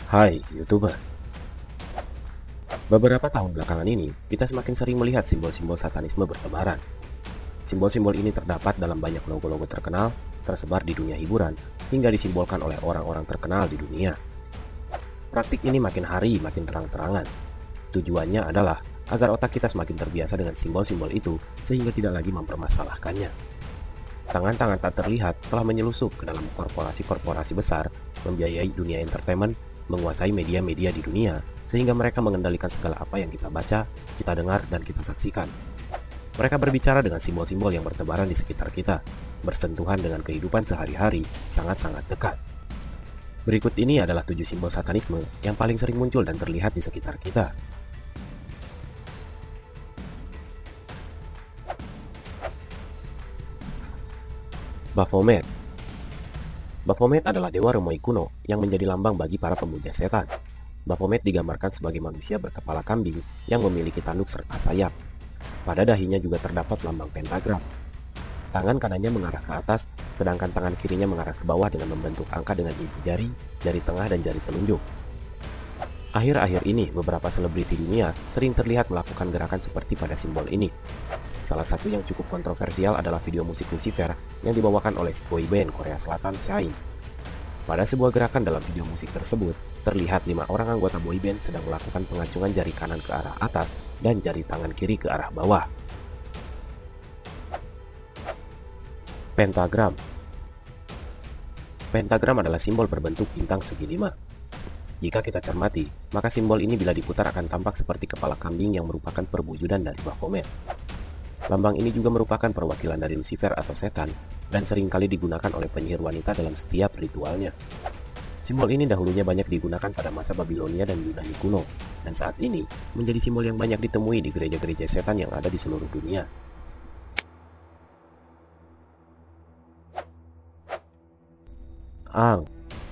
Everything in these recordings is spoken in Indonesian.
Hai YouTuber, beberapa tahun belakangan ini kita semakin sering melihat simbol-simbol satanisme bertebaran. Simbol-simbol ini terdapat dalam banyak logo-logo terkenal, tersebar di dunia hiburan, hingga disimbolkan oleh orang-orang terkenal di dunia. Praktik ini makin hari makin terang-terangan. Tujuannya adalah agar otak kita semakin terbiasa dengan simbol-simbol itu sehingga tidak lagi mempermasalahkannya. Tangan-tangan tak terlihat telah menyelusup ke dalam korporasi-korporasi besar, membiayai dunia entertainment, menguasai media-media di dunia, sehingga mereka mengendalikan segala apa yang kita baca, kita dengar, dan kita saksikan. Mereka berbicara dengan simbol-simbol yang bertebaran di sekitar kita, bersentuhan dengan kehidupan sehari-hari, sangat-sangat dekat. Berikut ini adalah 7 simbol satanisme yang paling sering muncul dan terlihat di sekitar kita. Baphomet. Baphomet adalah dewa Romawi kuno yang menjadi lambang bagi para pemuja setan. Baphomet digambarkan sebagai manusia berkepala kambing yang memiliki tanduk serta sayap. Pada dahinya juga terdapat lambang pentagram. Tangan kanannya mengarah ke atas, sedangkan tangan kirinya mengarah ke bawah dengan membentuk angka dengan ibu jari, jari tengah, dan jari telunjuk. Akhir-akhir ini, beberapa selebriti dunia sering terlihat melakukan gerakan seperti pada simbol ini. Salah satu yang cukup kontroversial adalah video musik Lucifer yang dibawakan oleh boyband Korea Selatan Shine. Pada sebuah gerakan dalam video musik tersebut, terlihat 5 orang anggota boyband sedang melakukan pengacungan jari kanan ke arah atas dan jari tangan kiri ke arah bawah. Pentagram. Pentagram adalah simbol berbentuk bintang segi 5. Jika kita cermati, maka simbol ini bila diputar akan tampak seperti kepala kambing yang merupakan perwujudan dari Baphomet. Lambang ini juga merupakan perwakilan dari Lucifer atau setan dan seringkali digunakan oleh penyihir wanita dalam setiap ritualnya. Simbol ini dahulunya banyak digunakan pada masa Babilonia dan Yunani kuno, dan saat ini menjadi simbol yang banyak ditemui di gereja-gereja setan yang ada di seluruh dunia. Ang.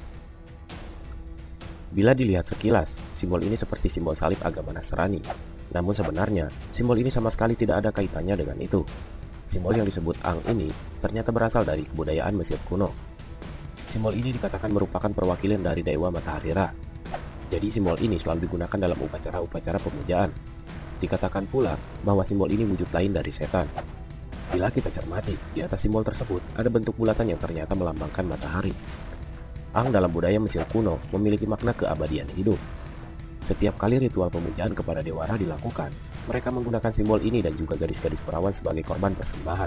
Bila dilihat sekilas, simbol ini seperti simbol salib agama Nasrani. Namun sebenarnya, simbol ini sama sekali tidak ada kaitannya dengan itu. Simbol yang disebut Ang ini ternyata berasal dari kebudayaan Mesir kuno. Simbol ini dikatakan merupakan perwakilan dari dewa matahari Ra. Jadi simbol ini selalu digunakan dalam upacara-upacara pemujaan. Dikatakan pula bahwa simbol ini wujud lain dari setan. Bila kita cermati, di atas simbol tersebut ada bentuk bulatan yang ternyata melambangkan matahari. Ang dalam budaya Mesir kuno memiliki makna keabadian hidup. Setiap kali ritual pemujaan kepada Dewa Ra dilakukan, mereka menggunakan simbol ini dan juga gadis-gadis perawan sebagai korban persembahan.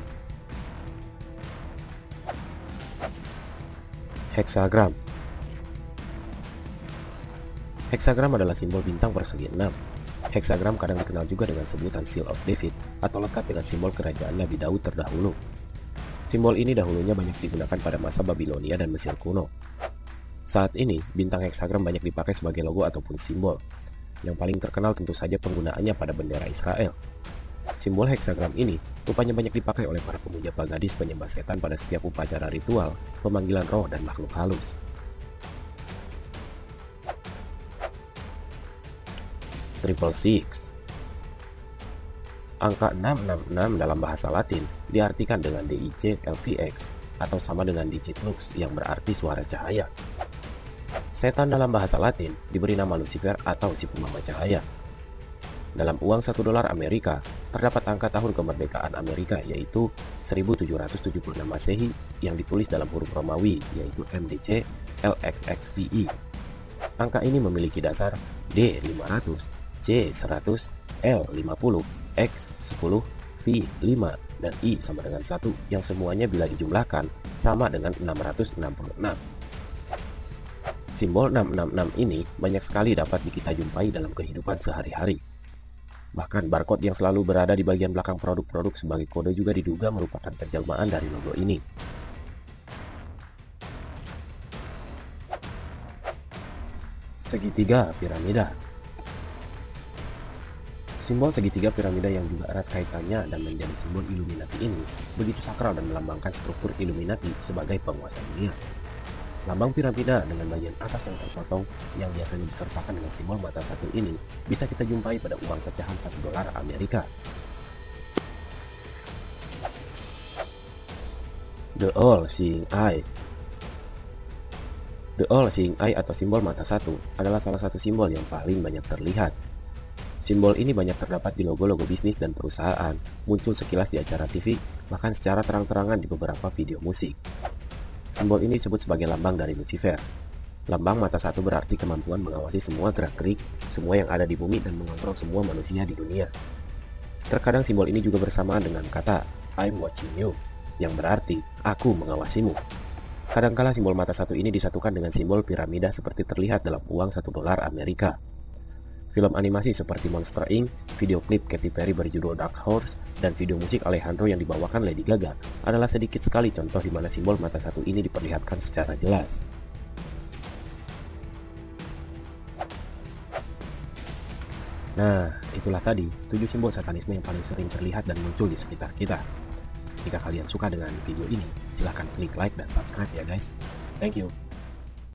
Heksagram. Heksagram adalah simbol bintang persegi 6. Heksagram kadang dikenal juga dengan sebutan Seal of David atau lekat dengan simbol kerajaan Nabi Daud terdahulu. Simbol ini dahulunya banyak digunakan pada masa Babilonia dan Mesir kuno. Saat ini, bintang heksagram banyak dipakai sebagai logo ataupun simbol. Yang paling terkenal tentu saja penggunaannya pada bendera Israel. Simbol heksagram ini rupanya banyak dipakai oleh para pemuja pagadis penyembah setan pada setiap upacara ritual, pemanggilan roh dan makhluk halus. Triple Six. Angka 666 dalam bahasa Latin diartikan dengan DIC LVX atau sama dengan digit lux yang berarti suara cahaya. Setan dalam bahasa Latin diberi nama Lucifer atau si pembawa cahaya. Dalam uang $1 Amerika, terdapat angka tahun kemerdekaan Amerika yaitu 1776 Masehi yang ditulis dalam huruf Romawi yaitu MDC LXXVI. Angka ini memiliki dasar D500, C100, L50, X10, V5, dan I sama dengan 1 yang semuanya bila dijumlahkan sama dengan 666. Simbol 666 ini banyak sekali dapat kita jumpai dalam kehidupan sehari-hari. Bahkan barcode yang selalu berada di bagian belakang produk-produk sebagai kode juga diduga merupakan penjelmaan dari logo ini. Segitiga piramida. Simbol segitiga piramida yang juga erat kaitannya dan menjadi simbol Illuminati ini begitu sakral dan melambangkan struktur Illuminati sebagai penguasa dunia. Lambang piramida dengan bagian atas yang terpotong yang biasanya disertakan dengan simbol mata satu ini bisa kita jumpai pada uang pecahan $1 Amerika. The All Seeing Eye. The All-Seeing Eye atau simbol mata satu adalah salah satu simbol yang paling banyak terlihat. Simbol ini banyak terdapat di logo-logo bisnis dan perusahaan, muncul sekilas di acara TV, bahkan secara terang-terangan di beberapa video musik. Simbol ini disebut sebagai lambang dari Lucifer. Lambang mata satu berarti kemampuan mengawasi semua gerak-gerik, semua yang ada di bumi dan mengontrol semua manusia di dunia. Terkadang simbol ini juga bersamaan dengan kata I'm watching you, yang berarti aku mengawasimu. Kadangkala simbol mata satu ini disatukan dengan simbol piramida seperti terlihat dalam uang $1 Amerika. Film animasi seperti Monster Inc., video klip Katy Perry berjudul Dark Horse, dan video musik Alejandro yang dibawakan Lady Gaga adalah sedikit sekali contoh di mana simbol mata satu ini diperlihatkan secara jelas. Nah, itulah tadi 7 simbol satanisme yang paling sering terlihat dan muncul di sekitar kita. Jika kalian suka dengan video ini, silahkan klik like dan subscribe ya guys. Thank you.